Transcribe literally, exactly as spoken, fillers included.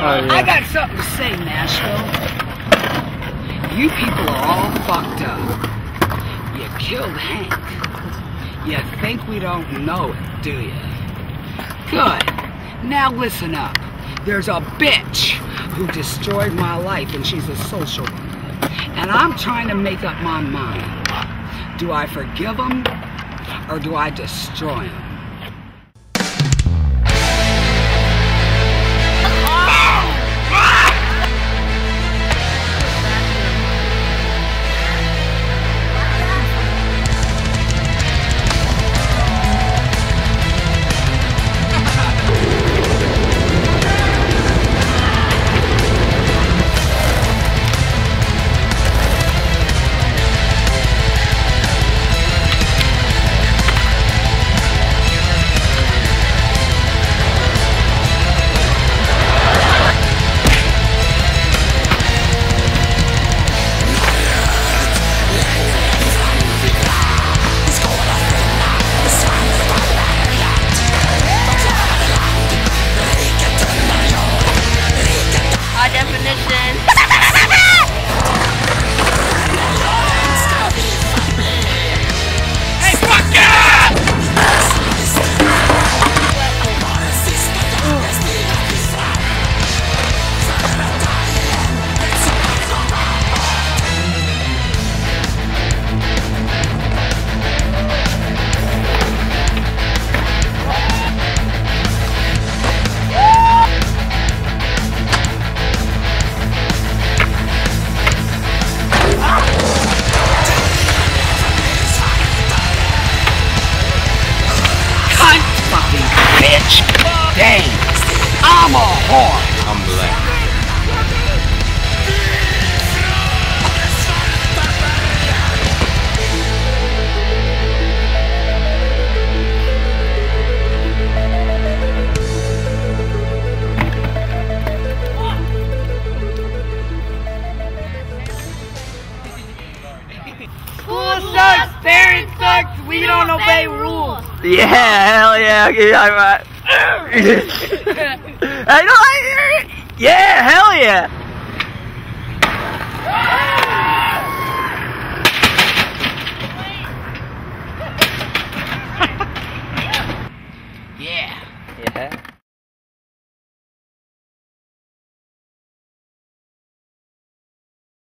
yeah. I got something to say, Nashville. You people are all fucked up. You killed Hank. You think we don't know it, do you? Good. Now listen up. There's a bitch who destroyed my life, and she's a social worker. And I'm trying to make up my mind. Do I forgive him, or do I destroy him? Definition. Hey, fuck yeah! Bitch! Dang! I'm a whore! I'm black. School sucks, parents sucks, we don't obey rules. Yeah, hell yeah, okay, I'm right. I know, I hear it. Yeah, hell yeah.